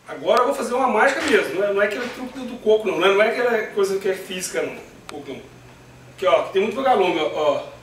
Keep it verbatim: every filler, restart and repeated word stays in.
Agora eu vou fazer uma mágica mesmo, não é, não é aquele truque do, do coco não, não é, não é aquela coisa que é física não, coco não. Aqui ó, aqui tem muito vagalume, ó. ó.